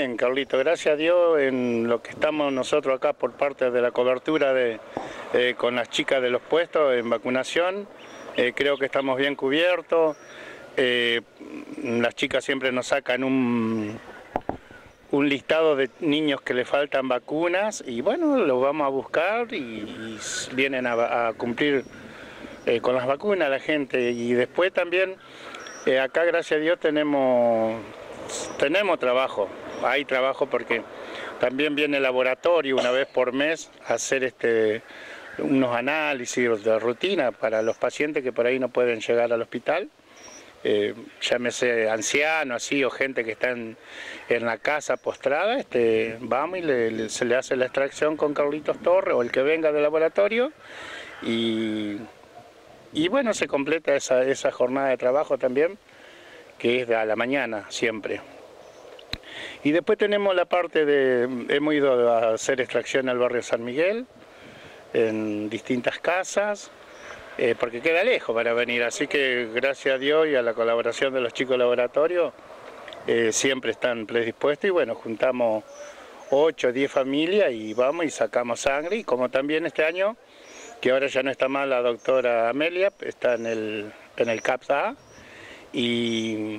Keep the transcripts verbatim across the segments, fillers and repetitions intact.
Bien, Carlito, gracias a Dios en lo que estamos nosotros acá por parte de la cobertura de, eh, con las chicas de los puestos en vacunación, eh, creo que estamos bien cubiertos. Eh, las chicas siempre nos sacan un, un listado de niños que le faltan vacunas y bueno, los vamos a buscar y, y vienen a, a cumplir eh, con las vacunas la gente. Y después también eh, acá gracias a Dios tenemos, tenemos trabajo, hay trabajo porque también viene el laboratorio una vez por mes a hacer este, unos análisis de rutina para los pacientes que por ahí no pueden llegar al hospital. Eh, llámese anciano así o gente que está en, en la casa postrada, este, vamos y le, le, se le hace la extracción con Carlitos Torres o el que venga del laboratorio y, y bueno, se completa esa, esa jornada de trabajo también, que es de a la mañana siempre. Y después tenemos la parte de, hemos ido a hacer extracción al barrio San Miguel, en distintas casas, Eh, porque queda lejos para venir, así que gracias a Dios y a la colaboración de los chicos del laboratorio eh, siempre están predispuestos y bueno, juntamos ocho o diez familias y vamos y sacamos sangre y como también este año, que ahora ya no está más la doctora Amelia, está en el, en el CAPSA y,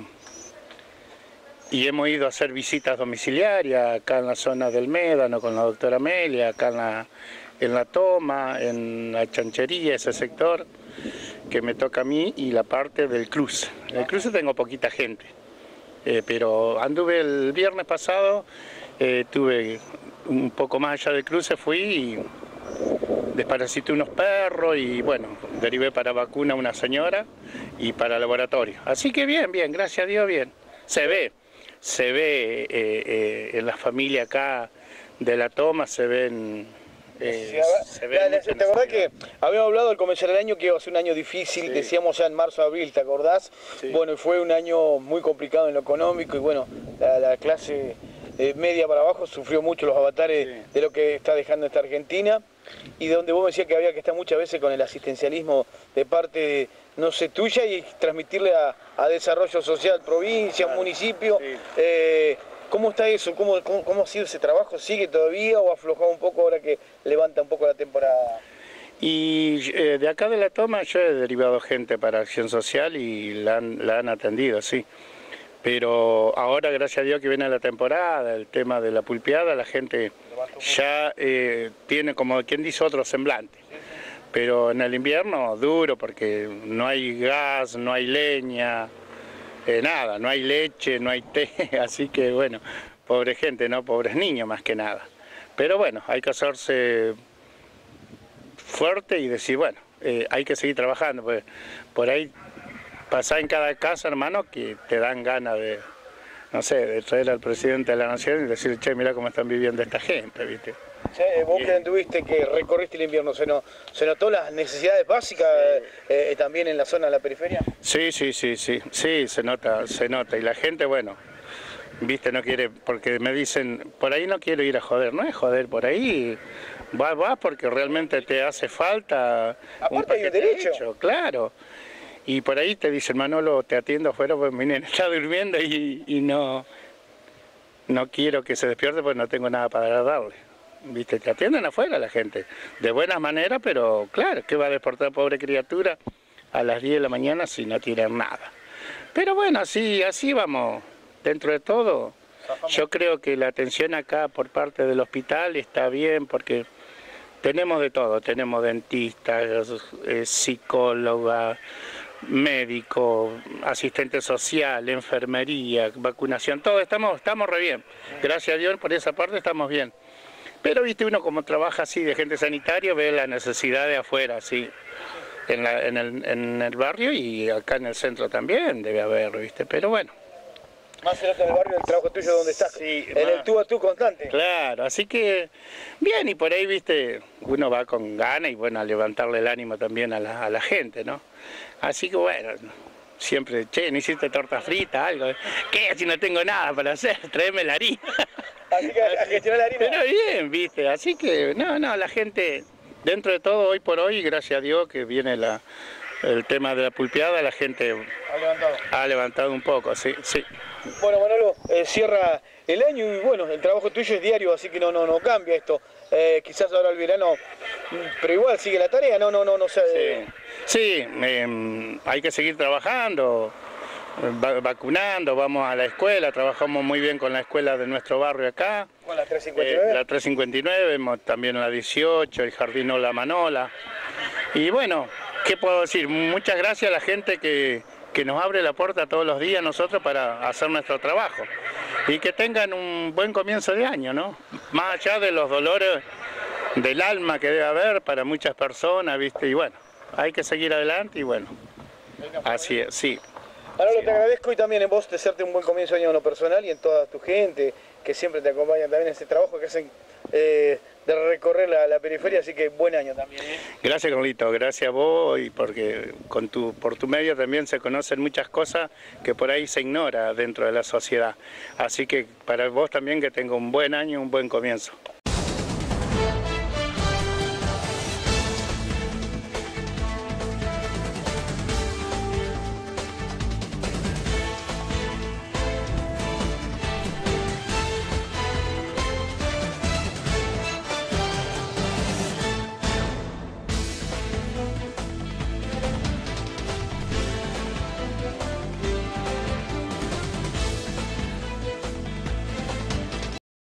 y hemos ido a hacer visitas domiciliarias acá en la zona del Médano con la doctora Amelia, acá en la en la Toma, en la Chanchería, ese sector que me toca a mí, y la parte del cruce. En el cruce tengo poquita gente, eh, pero anduve el viernes pasado, eh, tuve un poco más allá del cruce, fui y desparasité unos perros y bueno, derivé para vacuna a una señora y para laboratorio. Así que bien, bien, gracias a Dios, bien. Se ve, se ve eh, eh, en la familia acá de la Toma, se ven... Eh, se ve la, la, ¿Te acordás que habíamos hablado al comenzar el año que iba a ser un año difícil? Sí. Decíamos ya en marzo, abril, ¿te acordás? Sí. Bueno, fue un año muy complicado en lo económico y bueno, la, la clase eh, media para abajo sufrió mucho los avatares sí. de lo que está dejando esta Argentina y de donde vos me decías que había que estar muchas veces con el asistencialismo de parte, de, no sé, tuya y transmitirle a, a desarrollo social, provincia, claro. municipio. Sí. Eh, ¿Cómo está eso? ¿Cómo, cómo, ¿Cómo ha sido ese trabajo? ¿Sigue todavía o ha aflojado un poco ahora que levanta un poco la temporada? Y eh, de acá de la Toma yo he derivado gente para acción social y la han, la han atendido, sí. Pero ahora, gracias a Dios que viene la temporada, el tema de la pulpeada, la gente ya eh, tiene, como quien dice, otro semblante. Pero en el invierno duro porque no hay gas, no hay leña. Eh, nada, no hay leche, no hay té, así que bueno, pobre gente, ¿no? Pobres niños más que nada. Pero bueno, hay que hacerse fuerte y decir, bueno, eh, hay que seguir trabajando, pues por ahí pasar en cada casa, hermano, que te dan ganas de, no sé, de traer al presidente de la nación y decir, che, mira cómo están viviendo esta gente, ¿viste? Sí, vos que tuviste, que recorriste el invierno, ¿se, no, ¿se notó las necesidades básicas eh, eh, también en la zona de la periferia? Sí, sí, sí, sí, sí, se nota, se nota. Y la gente, bueno, viste, no quiere, porque me dicen, por ahí no quiero ir a joder, no es joder, por ahí vas, vas porque realmente te hace falta. Aparte hay un derecho. Hecho, claro. Y por ahí te dicen, Manolo, te atiendo afuera, pues mi nena está durmiendo y, y no, no quiero que se despierte porque no tengo nada para darle. Viste, te atienden afuera la gente, de buenas maneras, pero claro, ¿qué va a despertar pobre criatura a las diez de la mañana si no tienen nada? Pero bueno, así, así vamos, dentro de todo, yo creo que la atención acá por parte del hospital está bien, porque tenemos de todo, tenemos dentistas, eh, psicóloga, médico, asistente social, enfermería, vacunación, todo, estamos, estamos re bien, gracias a Dios por esa parte estamos bien. Pero, viste, uno como trabaja así de gente sanitaria ve la necesidad de afuera, sí, en, la, en, el, en el barrio y acá en el centro también debe haber, viste, pero bueno. Más cerca del barrio, el trabajo tuyo donde estás, sí, en más, el tú a tú constante. Claro, así que, bien, y por ahí, viste, uno va con ganas y bueno, a levantarle el ánimo también a la, a la gente, ¿no? Así que bueno, siempre, che, ¿no hiciste torta frita, algo? ¿Qué? Si no tengo nada para hacer, tráeme la harina. Así que a gestionar la harina. Pero bien, viste, así que, no, no, la gente, dentro de todo, hoy por hoy, gracias a Dios que viene la, el tema de la pulpeada, la gente ha levantado, ha levantado un poco, sí, sí. Bueno, Manolo, eh, cierra el año y bueno, el trabajo tuyo es diario, así que no no no cambia esto. Eh, quizás ahora el verano, pero igual sigue la tarea, no, no, no, no sé. Eh. Sí, sí eh, hay que seguir trabajando, va, vacunando, vamos a la escuela, trabajamos muy bien con la escuela de nuestro barrio acá. ¿Con la trescientos cincuenta y nueve? Eh, la trescientos cincuenta y nueve, también la dieciocho, el Jardín Ola Manola. Y bueno, ¿qué puedo decir? Muchas gracias a la gente que, que nos abre la puerta todos los días nosotros para hacer nuestro trabajo. Y que tengan un buen comienzo de año, ¿no? Más allá de los dolores del alma que debe haber para muchas personas, ¿viste? Y bueno, hay que seguir adelante y bueno, así es, sí. Manolo, sí. Te agradezco y también en vos desearte un buen comienzo de año en lo personal y en toda tu gente que siempre te acompañan también en este trabajo que hacen eh, de recorrer la, la periferia, así que buen año también. ¿eh? Gracias, Carlito, gracias a vos y porque con tu, por tu medio también se conocen muchas cosas que por ahí se ignora dentro de la sociedad. Así que para vos también que tenga un buen año, un buen comienzo.